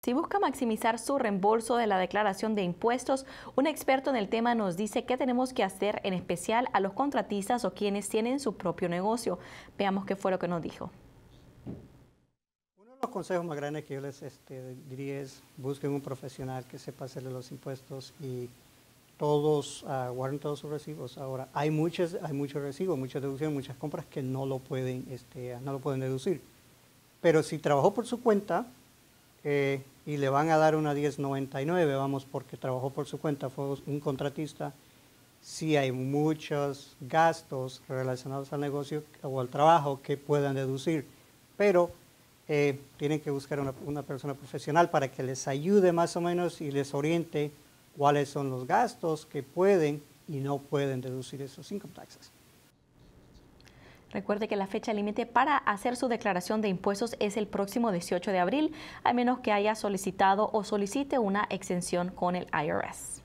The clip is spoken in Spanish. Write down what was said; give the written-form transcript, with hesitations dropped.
Si busca maximizar su reembolso de la declaración de impuestos, un experto en el tema nos dice qué tenemos que hacer, en especial a los contratistas o quienes tienen su propio negocio. Veamos qué fue lo que nos dijo. Uno de los consejos más grandes que yo les diría es busquen un profesional que sepa hacerle los impuestos y todos guarden todos sus recibos. Ahora, hay muchos recibos, muchas deducciones, muchas compras que no lo pueden deducir. Pero si trabajó por su cuenta y le van a dar una 1099, vamos, porque trabajó por su cuenta, fue un contratista, sí hay muchos gastos relacionados al negocio o al trabajo que puedan deducir, pero tienen que buscar una persona profesional para que les ayude más o menos y les oriente cuáles son los gastos que pueden y no pueden deducir esos income taxes. Recuerde que la fecha límite para hacer su declaración de impuestos es el próximo 18 de abril, a menos que haya solicitado o solicite una exención con el IRS.